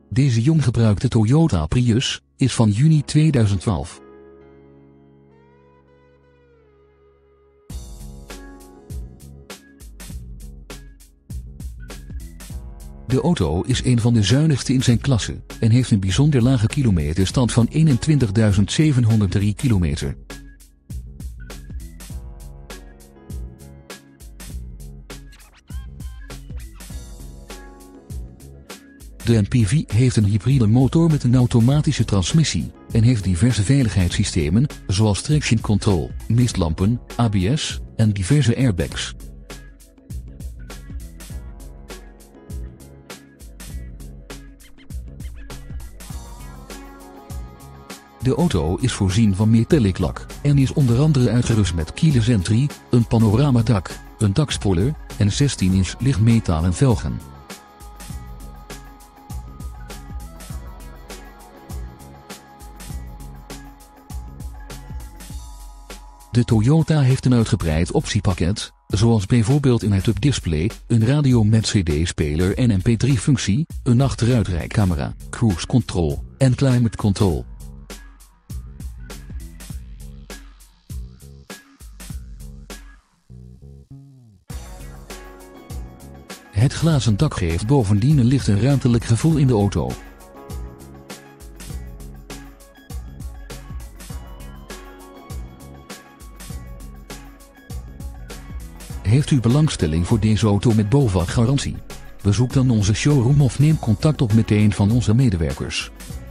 Deze jong gebruikte Toyota Prius is van juni 2012. De auto is een van de zuinigste in zijn klasse en heeft een bijzonder lage kilometerstand van 21.703 kilometer. De MPV heeft een hybride motor met een automatische transmissie en heeft diverse veiligheidssystemen zoals traction control, mistlampen, ABS en diverse airbags. De auto is voorzien van metallic lak en is onder andere uitgerust met keyless entry, een panoramadak, een dakspoiler en 16-inch lichtmetalen velgen. De Toyota heeft een uitgebreid optiepakket, zoals bijvoorbeeld een head-up display, een radio met CD-speler en MP3-functie, een achteruitrijcamera, cruise control en climate control. Het glazen dak geeft bovendien een licht en ruimtelijk gevoel in de auto. Heeft u belangstelling voor deze auto met BOVAG garantie? Bezoek dan onze showroom of neem contact op met een van onze medewerkers.